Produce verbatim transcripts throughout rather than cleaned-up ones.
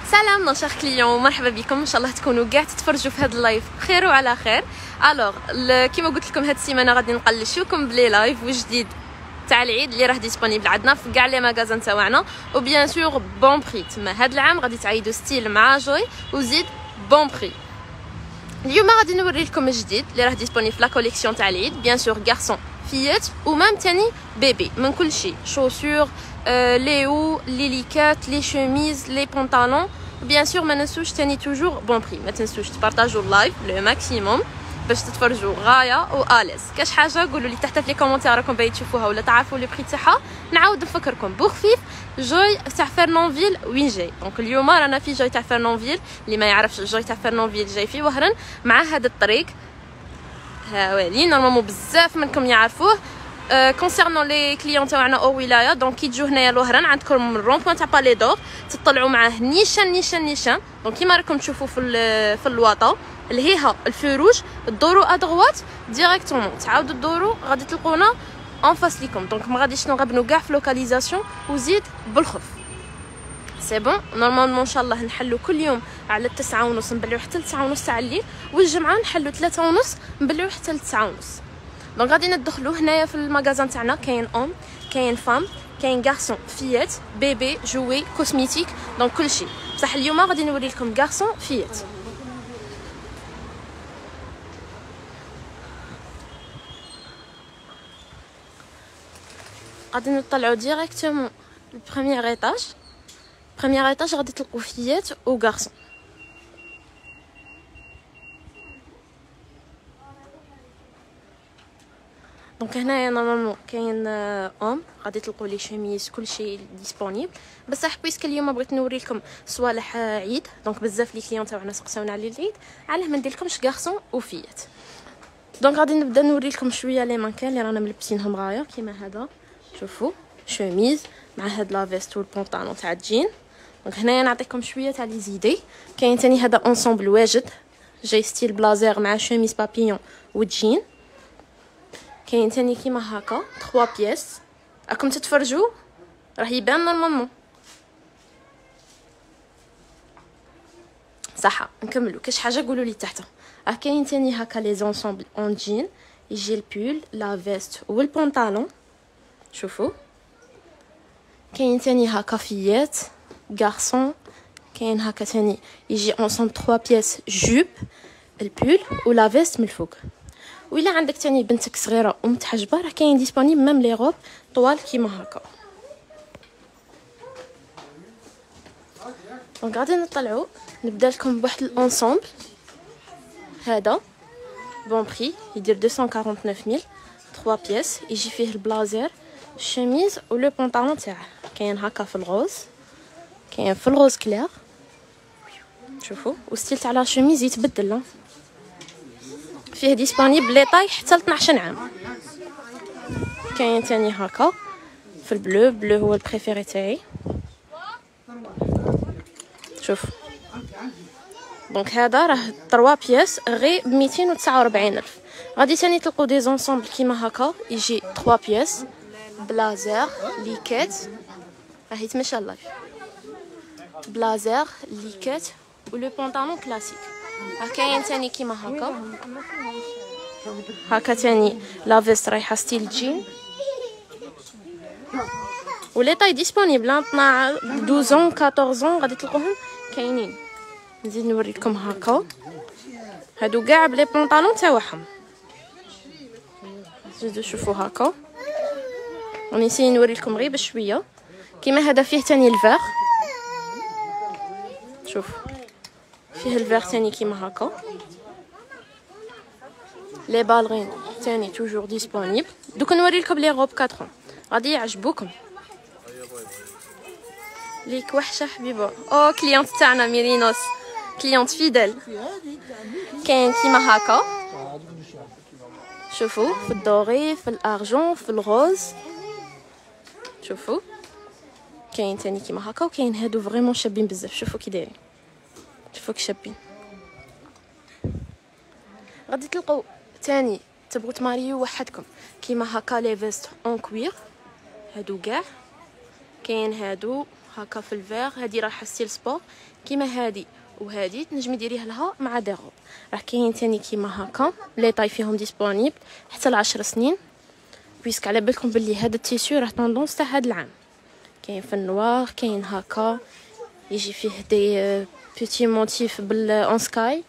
سلام نشر كليون، مرحبا بكم. ان شاء الله تكونوا كاع تتفرجوا في هذا اللايف بخير وعلى خير. الوغ كيما قلت لكم هاد السيمانه غادي نقلشوكم بلي لايف وجديد تاع العيد اللي راه ديسپونيبل عندنا في كاع لي ماغازان تاعنا، وبيان سور بون بري. تما هاد العام غادي تعيدوا ستيل مع جوي وزيد بون بري. اليوم غادي نوري لكم الجديد اللي راه ديسپونيبل في لا كوليكسيون تاع العيد، بيان سور غارسون فيات ومام تاني بيبي، من كل شيء. شوسور آه، لي او لي ليكات لي شوميز لي بونطالون. بيان سور ما ننسوش تاني توجور بون بري. ما تنسوش تبارطاجوا اللايف لو ماكسيموم باش تتفرجوا غايه واليز. كاش حاجه قولوا لي تحت في لي كومونتير راكم باغي تشوفوها ولا تعرفوا لي بري تاعها. نعاود نفكركم بوخفيف جوي تاع فرنونفيل وين جاي. دونك اليوم رانا في جوي تاع فرنونفيل. اللي ما يعرفش جوي تاع فرنونفيل جاي في وهران مع هذا الطريق هاولي نورمالمون بزاف منكم يعرفوه. كونسيرنون لي كليون تاعنا او ولايه، دونك كي تجوا هنايا لوهران عندكم الرون بوين تاع بالي دور، تطلعوا معاه نيشان نيشان نيشان. دونك كيما راكم تشوفوا في في الواطه الهيها الفروج، تدوروا ادغوات ديريكتومون، تعاودوا تدوروا غادي تلقونا اون فاس ليكم. دونك ما غاديش نغبنوا كاع في لوكاليزاسيون وزيد بالخف. سي بون نورمالمون ان شاء الله نحلوا كل يوم على التسعة ونص، نبلعوا حتى التسعة ونص تاع الليل، والجمعه نحلوا ثلاثة ونص نبلعوا حتى التسعة ونص. دونك غادي ندخلوا هنايا في المغازان تاعنا. كاين اوم كاين فام كاين غارسون فيات بيبي جوي كوسميتيك، دونك كلشي. بصح اليوم غادي نوري لكم غارسون فيات. غادي نطلعوا ديريكتومون البريمير ايطاج. بريمير ايطاج غادي تلقوا فيات و غارسون. دونك هنايا نورمالمون كاين اوم غادي تلقوا لي شوميز كلشي ديسپونيبل. بصح بويسك اليوم بغيت نوري لكم صوالح عيد، دونك بزاف لي كليون تاعنا سقساونا على العيد علاه ما ندير لكمش غارسون وفيات. دونك غادي نبدا نوري لكم شويه لي مانكان اللي رانا ملبسينهم غايه كيما هذا. شوفوا شوميز مع هاد لا فيست والبونطالون تاع الجين. دونك هنايا نعطيكم شويه تاع لي زيدي. كاين تاني هذا اونسومبل واجد جاي ستيل بلازير مع شوميز بابيون وجين. كاين تاني كيما هكا ثلاثة بياس. راكم تتفرجوا راه يبان نورمالمون صح. نكملوا كاش حاجه قولوا لي تحت. راه كاين تاني هكا لي زونسومبل اون جين، يجي البول لا فيست والبونطالون. شوفوا كاين تاني هكا فيات غارسون. كاين هكا تاني يجي اونسومبل ثلاثة بياس جوب البول ولا فيست من الفوق. وإلا عندك تاني بنتك صغيره ومتحجبه راه كاين ديسپونيبل ميم لي روب طوال كيما هكا. دونك غادي نطلعوا نبدا لكم بواحد الانسومبل. هذا بون بري يدير مئتين وتسعة وأربعين ميل، ثلاثة بياس، يجي فيه البلازير الشميز ولو بونطالون تاعه. كاين هكا في الغوز، كاين في الغوز كلير. شوفوا وستيل تاع لا شميز يتبدل، فيه ديسپونيبل لي طاي حتى ل اثناش عام. كاين تاني هكا في البلو، بلو هو البريفيري تاعي. شوف دونك هذا راه ثلاثة بياس غير ب مئتين وتسعة وأربعين الف. غادي تاني تلقوا دي زونسومبل كيما هكا يجي ثلاثة بياس بلازير ليكات. راه يتمشى اللايف بلازير ليكات ولو بونطالون كلاسيك. ها كاين تاني كيما هكا هكا تاني لا فيست رايحه ستيل جين ولي طاي ديسپونيبل اثنا عشر اثناش أربعطاش غادي تلقوهم كاينين. نزيد نوري لكم هكا هادو كاع بلي بونطالون تاعهم. زيدوا شوفوا هكا. ونسي نوري لكم غير بشويه كيما هذا فيه تاني الفيغ. شوف فيه الفيغ تاني كيما هكا. لي بالغين تاني توجور ديسپونيبل. دوك نوري لكم لي روب أربعة غادي يعجبوكم. ليك وحشه حبيبه. او كليونت تاعنا ميرينوس كليونت فيدل. كاين كيما هكا شوفوا في الدوري في الارجون في الغوز. شوفوا كاين تاني كيما هكا. وكاين هادو فريمون شابين بزاف. شوفوا كي دايرين، شوفوا كي شابين. غادي تلقوا تاني تبغوا تماريو وحدكم كيما هكا لي فيست اون كوير. هادو كاع كاين هادو هكا في الفيغ. هذه راح ستيل سبور كيما هذه وهذه، تنجمي ديريه لها مع دي روب. راه كاين تاني كيما هكا لي طاي فيهم ديسپونيبل حتى لعشر سنين، بيسك على بالكم بلي هذا التيسيو راه طوندونس تاع هذا العام. كاين في النوار، كاين هكا يجي فيه دي بيتي موتيف بالاون سكاي.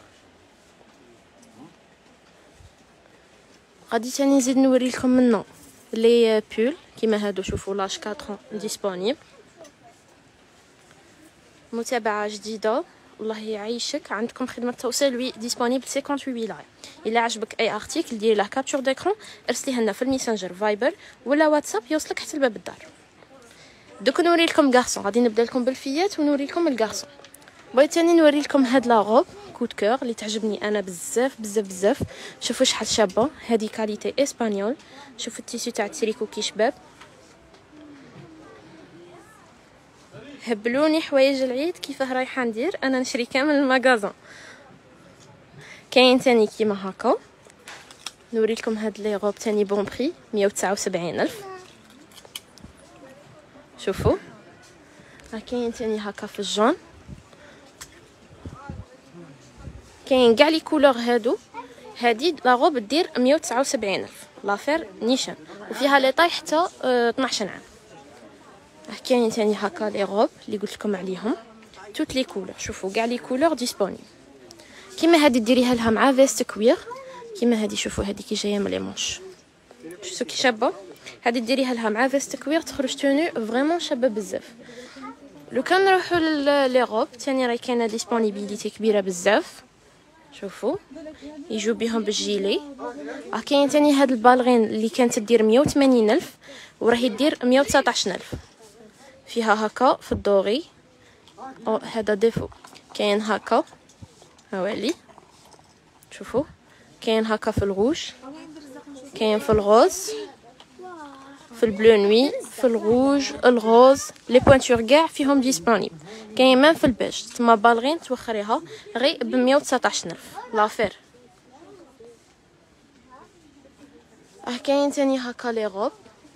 غادي تاني نزيد نوري لكم منه لي بول كيما هادو، شوفوا لاج أربعة ديسپونيبل. متابعه جديده الله يعيشك، عندكم خدمه توصيل وي ديسپونيبل ثمانية وثمانين ولايه. الا عجبك اي ارتيكل ديري له كابتور ديكرون ارسليه لنا في الميسنجر فايبر ولا واتساب يوصلك حتى لباب الدار. دوك نوري لكم غارسون، غادي نبدا لكم بالفيات ونوري لكم الغارسون. بغيت ثاني نوري لكم هاد لا روب كود كور اللي تعجبني انا بزاف بزاف بزاف. شوفوا شحال شابه، هذه كاليتي اسبانيول. شوفوا التيسيو تاع التريكو كي شباب. هبلوني حوايج العيد كيفاه رايحه ندير انا نشري كامل المغازان. كاين ثاني كيما هكا، نوري لكم هاد لي روب ثاني بون بري مية وتسعة وسبعين الف. شوفوا راه كاين ثاني هكا في الجون، كاين كاع لي كولور هادو. هادي لا روب دير مية وتسعة وسبعين الف لافير نيشان، وفيها لي طاي حتى اه اثناش عام. كاين ثاني هكا لي روب اللي قلت لكم عليهم توت لي كولور. شوفوا كاع لي كولور ديسپونيبل. كيما هادي ديريها لها مع فيست كوير كيما هادي. شوفوا هادي كي جايه من لي مونش، شفتوا كي شابه. هادي ديريها لها مع فيست كوير تخرج تونو فريمون شابه بزاف. لو كان نروحوا لي روب ثاني راهي كاينه ديسپونيبيليتي كبيره بزاف. شوفوا يجوا بهم بالجيلي. اه كاين ثاني هاد البالغين اللي كانت تدير مية وثمانين الف وراهي دير مية وتسعطاش الف. فيها هكا في الدوري، او هذا ديفو. كاين هكا هاولي شوفوا، كاين هكا في الغوج، كاين في الغوز، في البلو نوي، في الغوج، الغوز، لي بوينتور كاع فيهم ديسپونيبل. كاين مام في البيج. تما بالغين توخريها غير ب مية وتسعطاش الف لافير. اه كاين ثاني هكا لي روب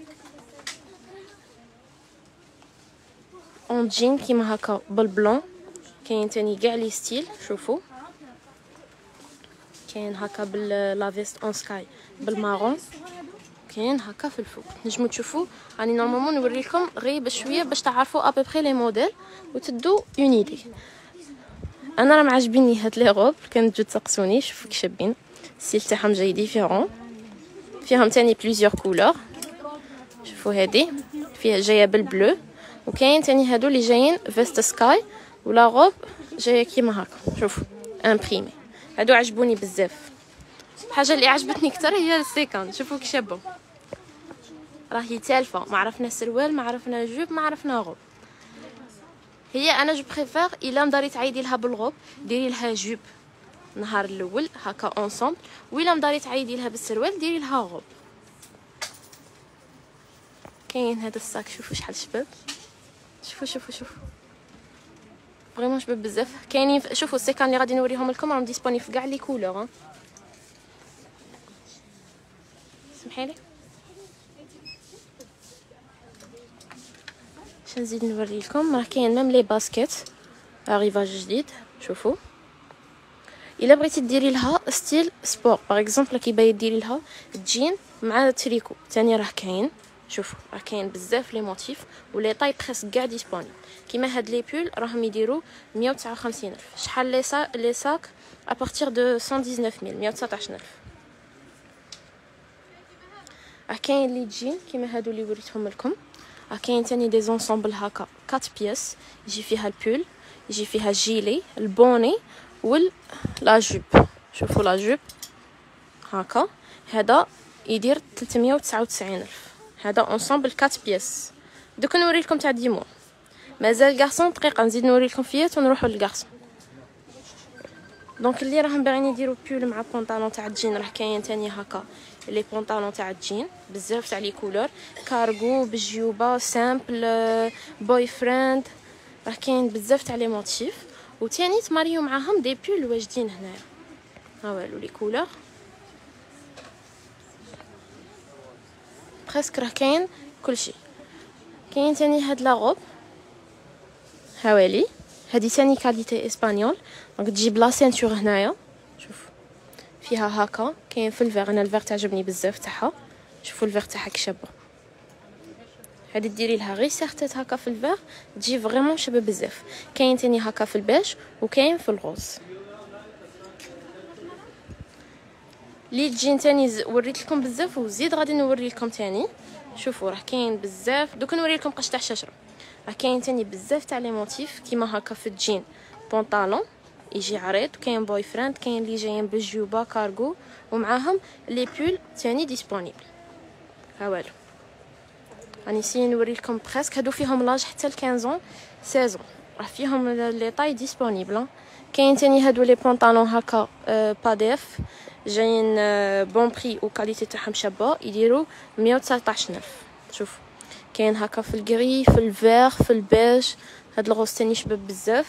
اون جين كيما هكا بالبلون. كاين ثاني كاع لي ستيل. شوفوا كاين هكا بال فيست اون سكاي بالمارون، كاين هكا في الفوق. نجمو تشوفوا راني نورمالمون نوري لكم غير بشويه باش تعرفوا ابري لي موديل وتدو اون ايدي. انا راه معجبيني هاد لي روب، كانت تجو تسقسوني. شوفوا كي شابين، السيل تاعهم جاي ديفيرون. فيهم ثاني بليزيور كولور. شوفوا هادي فيها جايه بالبلو، وكاين ثاني هادو اللي جايين فيست سكاي ولا روب جايه كيما هكا. شوفوا امبريمي، هادو عجبوني بزاف. الحاجه اللي عجبتني اكثر هي السيكون. شوفوا كي شابه، راهي تالفه. ما عرفنا سروال، ما عرفنا جوب، ما عرفنا غوب. هي انا جو بريفير الا مداري تعيدي لها بالغوب ديري لها جوب النهار الاول هكا اونصومبل، وإلا مداري تعيدي لها بالسروال ديري لها غوب. كاين هذا الصاك. شوفوا شحال شباب. شوفوا شوفوا شوفوا فريمون شباب بزاف. كاينين شوفوا السيكان اللي غادي نوريهم لكم راهم ديسپوني في كاع لي كولور. سمحيلي باش نزيد نوري لكم. راه كاين ميم لي باسكيت اريفاج جديد. شوفوا الا بغيتي ديري لها ستيل سبور باغ اكزومبل كي باغي ديري لها جين مع تريكو ثاني راه كاين. شوفوا راه كاين بزاف لي موتيف ولي طاي بريسك كاع ديسپوني. كيما هاد لي بول راهم يديروا مية وتسعة وخمسين الف. شحال لي سا لي ساك ابارتير دو مية وتسعطاش ألف مية وتسعطاش الف. راه كاين لي جين كيما هادو اللي وريتهم لكم. راه كاين ثاني دي زونسومبل هكا أربعة بياس، يجي فيها البول، يجي فيها الجيلي، البوني وال لا جوب. شوفوا لا جوب هكا، هذا يدير ثلاثمية وتسعة وتسعين الف. هذا اونصومبل أربعة بياس. دوك نوري لكم تاع ديمو. مازال غارسون دقيقه نزيد نوري لكم فيات ونروحوا للغارسون. دونك اللي راهم باغيين يديروا بول مع بونطالون تاع الجين راه كاين ثاني هكا لي بونطالون تاع الجين بزاف تاع لي كولور، كارغو بالجيوبه سامبل بوي فريند. راه كاين بزاف تاع لي موتيف، وثاني تماريو معاهم دي بول واجدين هنايا. ها والو لي كولور بريسك راه كاين كلشي. كاين ثاني هاد لا غوب هاولي هذه ثاني كاليتي اسبانيول. دونك تجي بلا سينتور هنايا، شوف فيها هكا. كاين في الفيغ، انا الفيغ تعجبني بزاف تاعها. شوفوا الفيغ تاعها كي شابه. هادي ديري لها غير سيغتات هكا في الفيغ تجي فريمون شابه بزاف. كاين تاني هكا في البيج وكاين في الغوز. لي تجين تاني وريت لكم بزاف وزيد غادي نوري لكم تاني. شوفوا راه كاين بزاف. دوك نوري لكم قش تاع الشجره. راه كاين تاني بزاف تاع لي موتيف كيما هكا في الجين بونطالون يجي عريض، وكاين بوي فريند، كاين اللي جايين بالجوبه كارغو ومعاهم لي بول تاني ديسپونيبل. ها والو راني سي نوري لكم بريسك. هادو فيهم لاج حتى ل خمسطاش سيزون، راه فيهم لي طاي ديسپونيبل. كاين تاني هادو لي بونطالون هكا أه باديف جايين أه بون بري وكاليتي تاعهم شابه، يديروا مية وتسعطاش الف. شوف كاين هكا في الغري، في الفير، في البيج. هاد الغوص تاني شباب بزاف.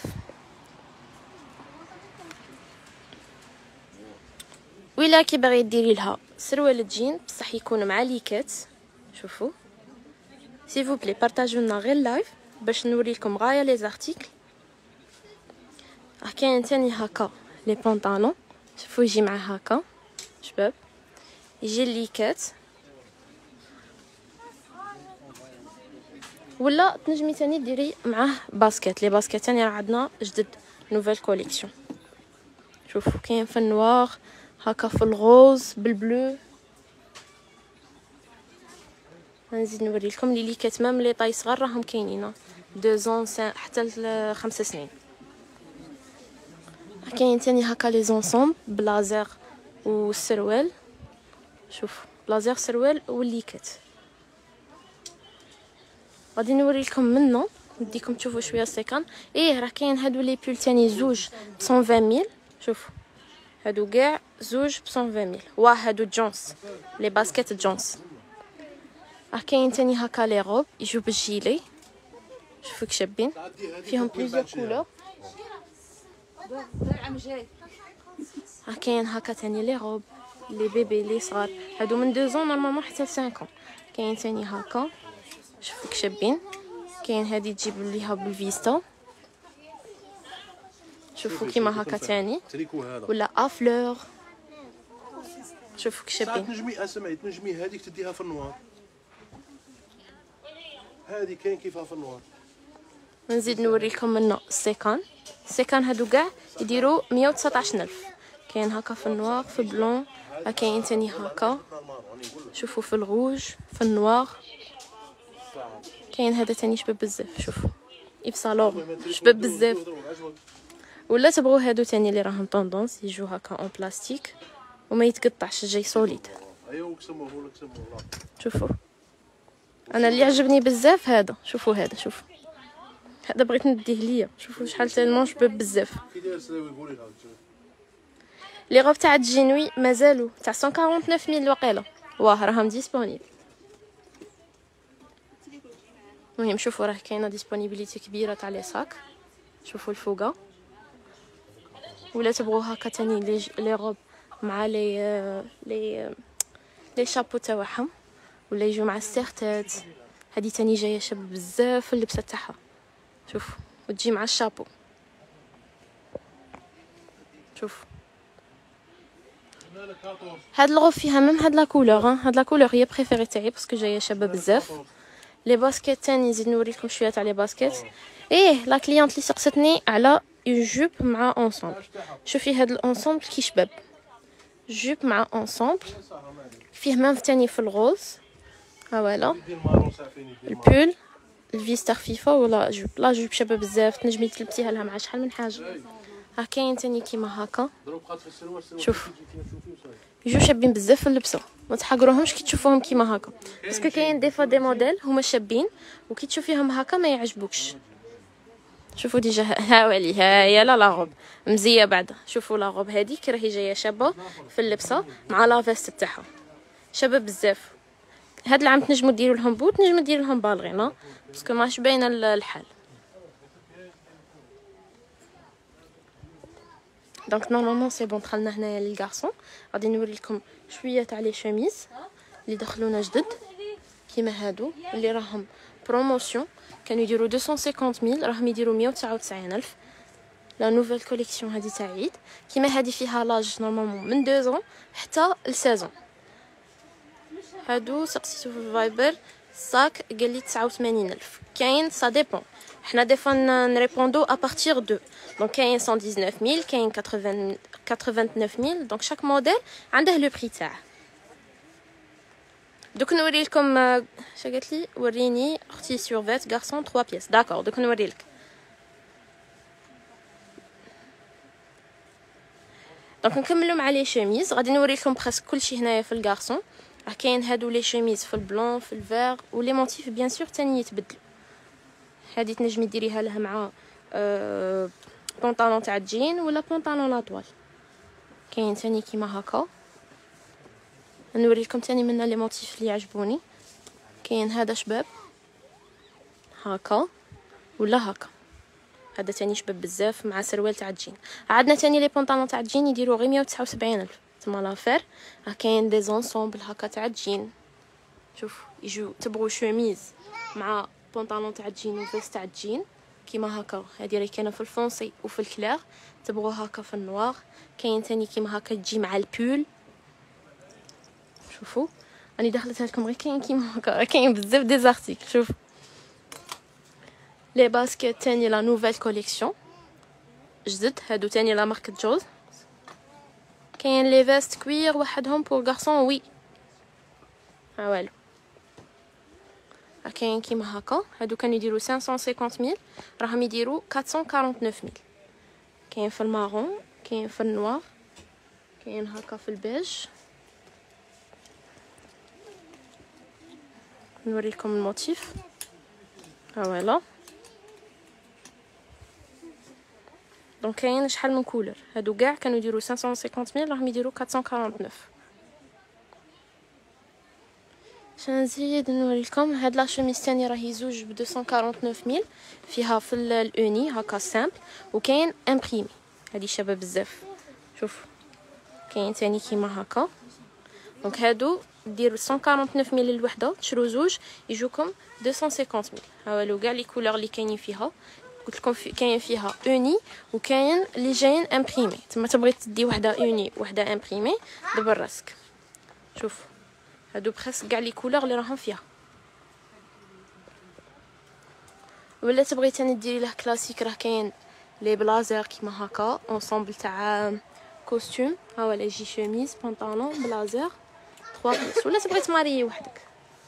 ولا كي باغي ديري لها سروال جين بصح يكون مع ليكات. شوفوا سيفو بلي بارطاجيو لنا غير لايف باش نوري لكم غايه لي زارتيكل. راه كاين تاني هكا لي بونطالون. شوفوا يجي مع هكا شباب، يجي الليكات. ولا تنجمي تاني ديري معاه باسكيت. لي باسكيت تاني راه عندنا جدد نوفيل كوليكسيون. شوفوا كاين في النوار هكا، في الغوز بالبلو. نزيد نوري لكم لي ليكات مام لي طاي صغار راهم كاينين دو زون حتى لخمس سنين. كاين تاني هكا لي زونسومبل بلازير والسروال. شوف بلازير سروال والليكات. غادي نوري لكم منه نديكم تشوفوا شويه السيكان. ايه راه كاين هادو لي بول تاني زوج ب مية وعشرين ميل. شوفوا هادو كاع زوج ب مية وعشرين ميل. واه هادو جونس لي باسكيت جونس. راه كاين تاني هكا لي روب يجوا بالجيلي. شوفوا كشابين فيهم بليزيور كولور. راه كاين هكا تاني لي روب لي بيبي لي صغار، هادو من دو زون نورمالمون حتى ل خمسة. كاين تاني هكا شوفوا كشابين. كاين هادي تجيب ليها بالفيستا. شوفوا كيما هكا تاني ولا افلور. شوفوا كشابين. تنجمي اسمعي تنجمي هذيك تديها في النوار. هذه كاين كيفها في النوار. نزيد نوري لكم منه السيكان. السيكان هادو كاع يديروا مية وتسعطاش الف. كاين هكا في النوار، في بلون. كاين تاني هكا شوفوا في الغوج، في النوار. كاين هذا تاني شباب بزاف. شوفوا ايف صالون شباب بزاف. ولا تبغوا هادو تاني اللي راهم طوندونس يجوا هكا اون بلاستيك وما يتقطعش، جاي سوليد. شوفوا انا اللي عجبني بزاف هذا. شوفوا هذا، شوفوا هذا بغيت نديه ليا. شوفوا شحال تالمون شباب بزاف. لي غوب تاع جينوي مازالوا تاع مية وتسعة وأربعين ميل وقيله. واه راهم ديسپونيبل. المهم شوفوا راه كاينه ديسپونيبيليتي كبيره تاع لي صاك. شوفوا الفوقه. ولا تبغوا هكا تاني لي لي غوب مع لي لي لي شابو تاعهم، ولا يجوا مع السيرتات. هذه تاني جايه شاب بزاف في اللبسه تاعها. شوف وتجي مع الشابو. شوف هاد الغوب فيها ميم هاد لا كولور. هاد لا كولور هي بريفيري تاعي باسكو جايه شابه بزاف. لي باسكيت تاني نزيد نوريكم شويه تاع لي باسكيت. ايه لا كليونط اللي سقستني على جوب مع اونسومبل. شوفي هاد الانسومبل كي شباب، جوب مع اونسومبل فيه ميم تاني في الغوز. ها فوالا البول الفيستر خفيفه ولا جوب. لا جوب شابه بزاف تنجمي تلبسيها لها مع شحال من حاجه. ها كاين تاني كيما هكا. شوف يجو شابين بزاف في اللبسه، ما تحقروهمش كي تشوفوهم كيما هكا باسكو كاين دي فوا دي موديل هما شابين وكي تشوفيهم هكا ما يعجبوكش. شوفوا ديجا ها ولي ها هي لا لا غوب مزيه بعد. شوفوا لا غوب هذيك راهي جايه شابه في اللبسه مع لا فيست تاعها شابه بزاف. هاد العام تنجموا ديروا لهم بوت، تنجموا ديروا لهم بالغينا باسكو ماش باينه الحال. دونك نورمالمون سي بون. دخلنا هنايا للغارسون. غادي نوري لكم شويه تاع لي شوميز اللي دخلونا جدد كيما هادو اللي راهم بروموسيون كانوا يديروا مئتين وخمسين ميل راهم يديروا مية وتسعة وتسعين ألف. لا نوفيل كوليكسيون هذه تاع عيد كيما هذه فيها لاج نورمالمون من دو زون حتى لسازون. هادو سقسيتو في الفايبر صاك قال لي تسعة وثمانين ألف. كاين سا ديبون حنا دي فوا نريبوندو ا بارتير دو دونك كاين مية وتسعطاش ميل كاين ثمانين ثمانية وثمانين ميل دونك شاك موديل عنده لو بري تاعه. دوك نوري لكم اش قالت لي وريني اختي سورفيت غارسون ثلاثة بياس داكور. دوك نوري لك دونك نكملوا مع لي شوميز. غادي نوري لكم بريسك كلشي هنايا في الغارسون. راه كاين هادو لي شوميز في البلون في الفير ولي مونتيف بيان سور تاني يتبدلوا. هادي تنجمي ديريها لها مع أه بونطالون تاع الجين ولا بونطالون لاطوال. كاين تاني كيما هكا. نوري لكم تاني منا لي موتيف اللي عجبوني. كاين هذا شباب هكا ولا هكا. هذا تاني شباب بزاف مع سروال تاع الجين. عندنا تاني لي بونطالون تاع الجين يديروا غير مية وتسعة وسبعين ألف تما لافير. راه كاين دي زونسومبل هكا تاع الجين. شوف يجوا تبغوا شوميز مع بونطالون تاع الجين وفيست تاع الجين كيما هكا. هذه راهي كاينه في الفونسي وفي الكلير. تبغوا هكا في النوار. كاين تاني كيما هكا تجي مع البول. شوفوا راني دخلتها لكم غير كاين كيما هكا. كاين بزاف دي زارتيكل. شوف لي باسكيت تاني لا نوفيل كوليكسيون جدد. هادو تاني لا ماركه جوز. كاين لي فيست كوير وحدهم بور غارسون وي ها والو. كاين كيما هكا. هادو كانوا يديروا خمسمية وخمسين ميل راهم يديروا أربعمية وأربعة وأربعين ميل. كاين في المارون كاين في النوار كاين هكا في البيج. نوريكم الموتيف ها فوالا. دونك كاين شحال من كولر. هادو كاع كانوا يديروا خمسمية وخمسين ميل راهم يديروا أربعمية وأربعة وأربعين. شنزيد نوريكم هاد لا شوميز تاني راهي زوج ب مئتين وأربعة وأربعين ميل فيها في الاوني هكا سامبل وكاين امبريمي. هادي شابه بزاف. شوف كاين تاني كيما هكا. دونك هادو ديروا مية وأربعة وأربعين ميل الوحده تشرو زوج يجوكم مئتين وخمسين ميل. ها والو كاع لي كولور اللي كاينين فيها. قلت لكم في كاين فيها اوني وكاين اللي جايين امبريمي. تما تبغي تدي وحده اوني وحده امبريمي دبر راسك. شوف هادو بريسك كاع لي كولور اللي راهم فيها. ولا تبغي تاني ديري له كلاسيك راه كاين لي بلازر كيما هكا اونسومبل تاع كوستيم. ها ولا يجي شوميز بونطالون بلازر ثلاثة بيس. ولا تبغي تماريي وحدك.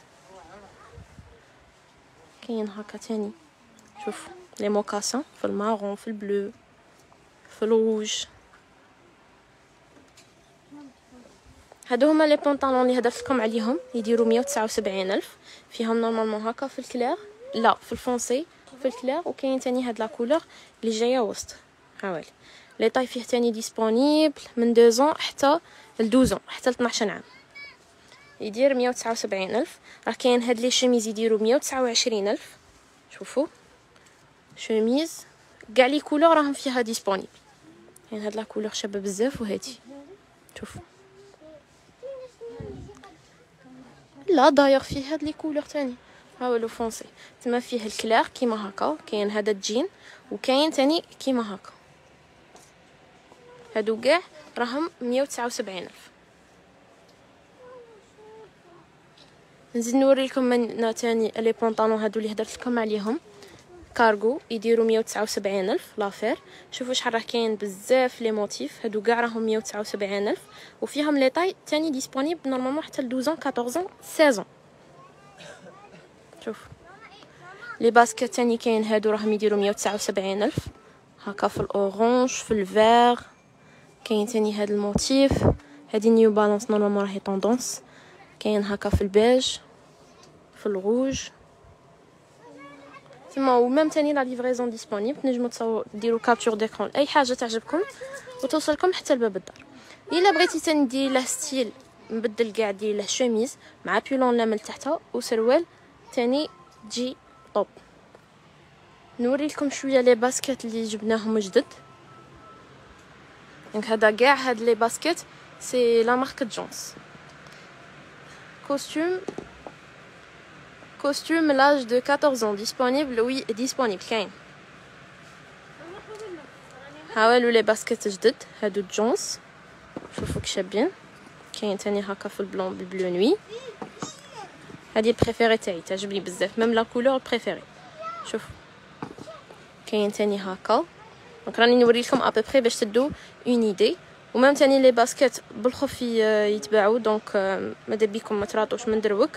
كاين هكا تاني. شوف لي موكاسون في المارون في البلو في الروج. هادو هما لي بونطالون اللي هدرت لكم عليهم يديروا مية وتسعة وسبعين ألف. فيهم نورمالمون هكا في الكلير لا في الفونسي في الكلير. وكاين تاني هاد لا كولور اللي جايه وسط. حوالي لي طاي فيه تاني ديسپونيبل من دو زون حتى ل دوز زون حتى ل اثناش عام. يدير مية وتسعة وسبعين ألف. راه كاين هاد لي شوميز يديروا مية وتسعة وعشرين ألف. شوفوا شوميز كاع لي كولور راهم فيها ديسپونيبل. يعني هاد لا كولور شابه بزاف وهادي شوفوا. لا داير فيه هاد لي كولور تاني. ها هو لو فونسي تما فيه الكلير كيما هكا. كاين هذا الجين وكاين تاني كيما هكا. هادو كاع راهم مية وتسعة وسبعين ألف. نزيد نوريلكم من تاني لي بونطالون هادو اللي هدرت لكم عليهم كارغو يديروا مية وتسعة وسبعين ألف لافير. شوفوا شحال راه كاين بزاف لي موتيف. هادو كاع راهم مية وتسعة وسبعين ألف وفيهم لي طاي تاني ديسپونيبل نورمالمون حتى ل دوز أربعطاش ستة عشر. شوف لي باسكيت تاني كاين هادو راهم يديروا مية وتسعة وسبعين ألف هكا في الاورانج في الفير. كاين تاني هاد الموتيف. هادي نيو بالانس نورمالمون راهي طوندونس. كاين هكا في البيج في الروج تما. ومام تاني لا ليفريزون ديسپونيبل. تنجموا تصور ديروا كابتور ديكرون اي حاجه تعجبكم وتوصلكم حتى لباب الدار. الا بغيتي تاني ديري له ستيل نبدل كاع ديري له شوميز مع بيلون لامل تحتها وسروال تاني تجي طوب. نوري لكم شويه لي باسكيت اللي جبناهم جدد. دونك هذا كاع هاد لي باسكيت سي لا مارك جونز كوستيم كوستيم لاج دو أربعطاش ans disponible. وي disponible كاين. هاولو لي باسكيت جدد هادو جونز شوفوا كشابين. كاين تاني هكا في البلون بالبلو نوي. هادي البريفيري تاعي تعجبني بزاف ميم لا كولور بريفيري. شوفوا كاين تاني هكا دونك راني نوريلكم ابري باش تدو اون ايدي. ومام تاني لي باسكيت بالخف يتباعوا دونك ماذا بيكم ما تراطوش من دروك.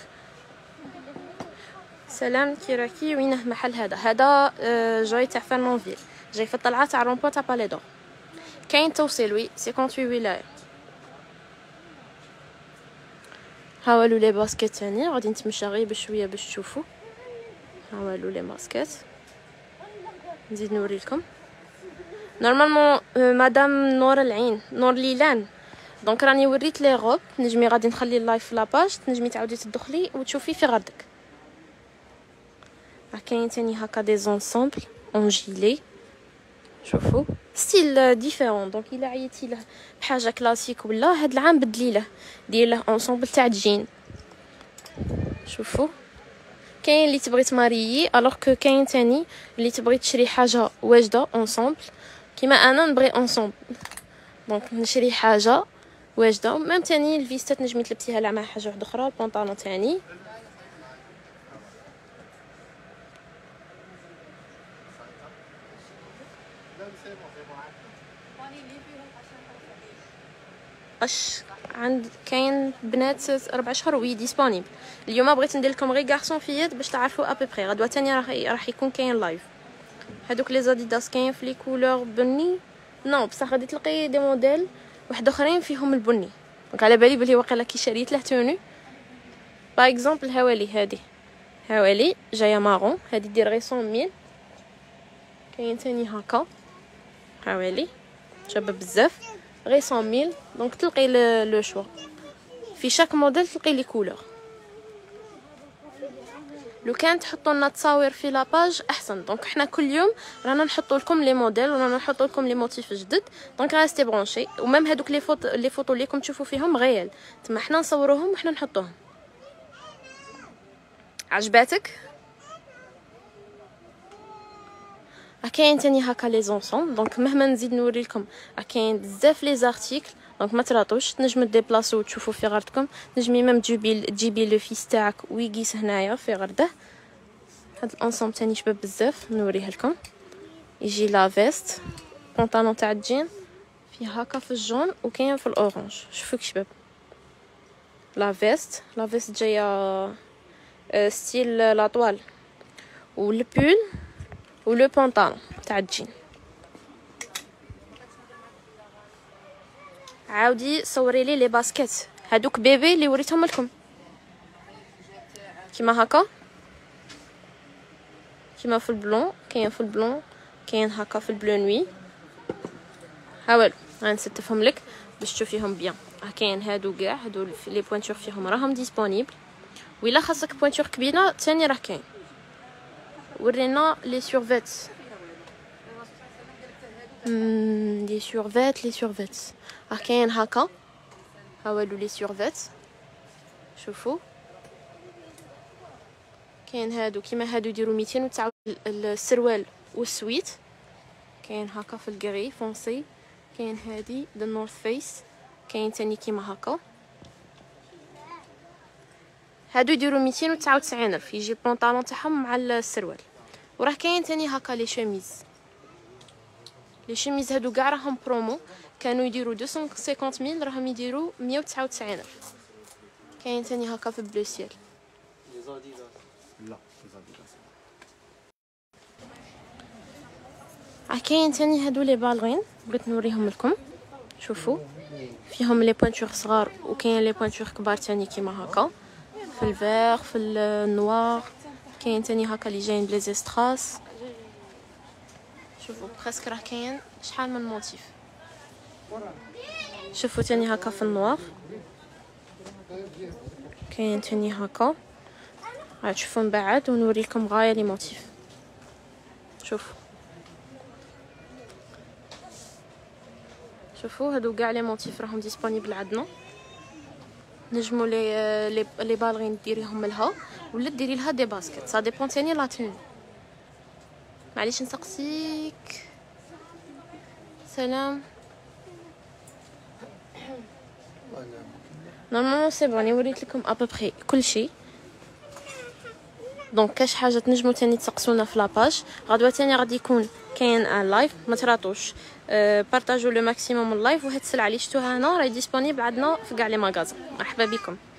سلام كي راكي وينه محل هذا؟ هذا جاي تاع فرنونفيل جاي في الطلعه تاع رومبو تاع بالي دور. كاين توصيل وي ثمانية وثمانين ولايه. هاولو لي باسكيت تاني غادي نتمشى غير بشويه باش تشوفوا. هاولو لي باسكيت نزيد نوريلكم. نورمالمون مدام نور العين نور ليلان دونك راني وريت لي غوب. نجمي غادي نخلي اللايف في لاباج تنجمي تعاودي تدخلي وتشوفي في غردك. كاين تاني هكا دي زونسومبل اون جيلي شوفوا ستيل ديفيرون دونك الا عيطتي له بحاجه كلاسيك ولا هاد العام بدليله دير له اونسومبل تاع جين. شوفوا كاين اللي تبغي تماريي الوغ كو كاين تاني اللي تبغي تشري حاجه واجده اونسومبل كيما انا نبغي اونسومبل دونك نشري حاجه واجده. ميم تاني الفيستات نجمي تلبسيها لا مع حاجه واحده اخرى. البونطالون تاني اش عند كاين بنات أربع شهور وي ديسپونيبل. اليوم بغيت ندير لكم غير غارسون فيات باش تعرفوا ابري. غدوه تانية راح راح يكون كاين لايف. هادوك لي زاديداس كاين في لي كولور بني نو بصح غادي تلقاي دي موديل واحد اخرين فيهم البني دونك على بالي بلي واقيلا كي شريت له توني باغ اكزومبل. هاولي هادي هاولي جايه مارون هادي دير غير مية. كاين تاني هكا هاولي شابه بزاف غير مية دونك تلقاي لو شوا في شاك موديل تلقاي لي كولور. لو كان تحطوا لنا تصاوير في لاباج احسن دونك حنا كل يوم رانا نحطوا لكم لي موديل ورانا نحطوا لكم لي موتيف جدد دونك راستي برونشي. ومام هذوك لي فوتو لي فوتو اللي راكم تشوفوا فيهم غيال تما حنا نصوروهم وحنا نحطوهم. عجباتك؟ كاين تاني هكا لي زونسون دونك مهما نزيد نوري لكم كاين بزاف لي زارتيكل دونك ما تراطوش تنجموا ديبلاصو وتشوفوا في غردكم. نجمي ميم تجيبي تجيبي لو فيس تاعك ويقيس هنايا في غرده. هاد الانصوم تاني شباب بزاف نوريه لكم. يجي لا فيست بونطالون تاع الجين فيه هكا في الجون وكاين في الاورانج. شوفوا شباب لا فيست لا فيست جايه ستيل لا طوال والبول ولو بونطالون تاع الجين. عاودي صوري لي لي باسكيت هادوك بيبي اللي وريتهم لكم كيما هكا كيما في البلون. كاين في البلون كاين هكا في البلو نوي. هاول غنستفهم لك باش تشوفيهم بيان. كاين هادو كاع هادو لي بوينتور فيهم راهم ديسپونيبل. وإلا خاصك بوينتور كبيره ثاني راه كاين. ورينا لي سورفيت امم لي سورفيت لي سورفيت راه كاين هكا. هاولو لي سورفيت شوفوا كاين هادو كيما هادو يديروا ميتين وتسعة. السروال والسويت كاين هكا في الكري فونسي. كاين هادي د نورث فيس. كاين تاني كيما هكا هادو يديروا ميتين وتسعة وتسعين الف. يجي البونطالون تاعهم مع السروال. وراه كاين تاني هكا لي شوميز لي شوميز هادو كاع راهم برومو كانوا يديروا مئتين وخمسين ألف راهم يديروا مية وتسعة وتسعين ألف. كاين تاني هكا في بلو سيل. لي زاديداس لا لي زاديداس. كاين تاني هادو لي بالغين بغيت نوريهم لكم. شوفوا فيهم لي بوينتور صغار وكاين لي بوينتور كبار تاني كيما هكا في الفير في النوار. كاين تاني هكا اللي جايين بلي زيستراس. شوفوا بريسك راه كاين شحال من موتيف. شوفوا تاني هكا في النوار كاين تاني هكا. غتشوفوا من بعد ونوري لكم غايه لي موتيف. شوفوا شوفوا هادو كاع لي موتيف راهم ديسپونيبل عندنا. نجمو لي لي لي بالغين ديريهم لها ولا ديري لها دي باسكت، سا ديبون ثاني لا توني. معليش نسقسيك. سلام. نورمالمون سي بون، وريت لكم ابوبخي كلشي. دونك كاش حاجه تنجمو تاني تسقسونا في لاباج. غدوه تاني غادي يكون كاين ان لايف، ما تراطوش. أه بارطاجو لو ماكسيموم اللايف. وهاد السلعه اللي شفتوها هنا راهي ديسپونيبل عندنا في كاع لي ماغازا. مرحبا بكم.